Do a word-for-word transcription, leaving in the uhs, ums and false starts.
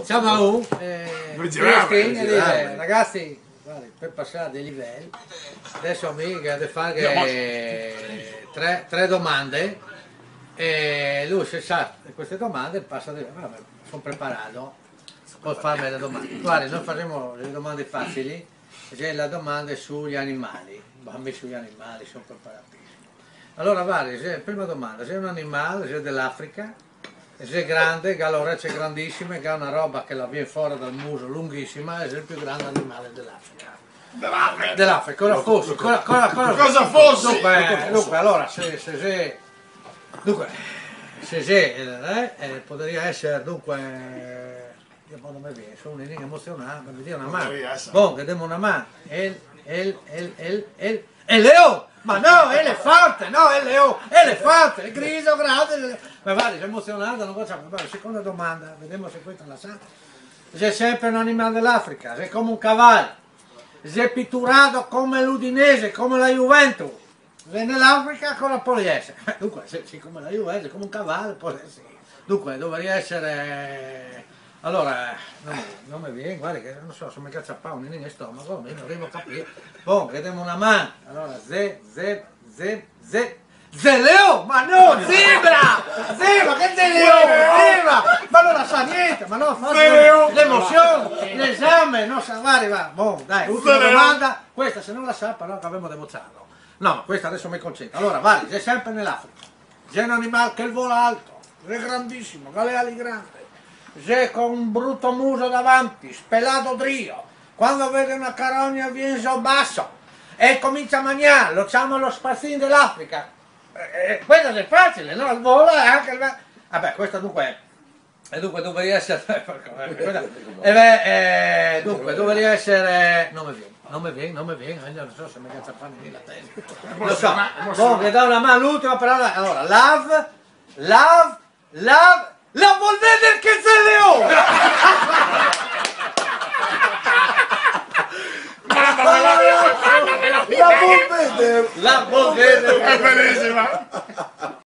siamo a un eh, Christine, e dice, ragazzi, guarda, per passare dei livelli adesso mi deve fare tre, tre domande e lui se sa queste domande passa di vabbè, sono preparato, posso farmi le domande. Guardi, noi faremo le domande facili, c'è la domanda sugli animali, bambi sugli animali, sono preparatissimi. Allora guardi, se, prima domanda, se è un animale, se è dell'Africa, se è grande, allora c'è grandissima, che ha una roba che la viene fuori dal muso lunghissima, è il più grande animale dell'Africa. Dell'Africa? Dell'Africa, cosa fosse? Cosa, cosa, cosa, cosa fosse? Dunque, dunque, allora, se, se, se, dunque, se, se eh, eh, potrebbe essere, dunque, io non mi viene, sono un inizio emozionato, mi dia una mano. Bon, che diamo una mano. El, el, el, el, el, el leone! Ma no, elefante, no, è leone, elefante, è grigio, grande. Ma guarda, sono emozionato, non facciamo. Vabbè, seconda domanda, vediamo se questa la sa. Se è sempre un animale dell'Africa, se è come un cavallo, se è pitturato come l'Udinese, come la Juventus, se è nell'Africa cosa può essere? Dunque, se è come la Juventus, come un cavallo, può essere. Dunque, dovrebbe essere... Allora, non, non mi viene, guarda che non so se mi caccia pa un in stomaco, non arrivo a capire. Boh, vediamo una mano. Allora, ze, ze, ze, ze, ze leone! Ma no, zebra! Zebra, che ze leone? Zebra! Ma non la sa niente, ma no, fa l'emozione, l'esame, non sa, guarda, va. Boh, dai, ultima domanda. Questa se non la sa, però che abbiamo demoziato. No, ma questa adesso mi concentro. Allora, guarda, c'è sempre nell'Africa. C'è un animale che vola alto, è grandissimo, ha le ali grandi. Se con un brutto muso davanti, spelato drio, quando vede una carogna viene giù basso e comincia a mangiare, lo chiama lo spazzino dell'Africa. Eh, questo è facile, no? Il volo è anche il... Vabbè, questo dunque è... E dunque dovrebbe essere... e beh, eh, dunque dovrebbe essere... Non mi viene, non mi viene, non mi viene, non so se mi cazzo a fare la testa. Lo so, comunque da una mano l'ultima parola, allora, love, love, love... La Bolveder che se leone! La Bolveder! La Bolveder! È bellissima!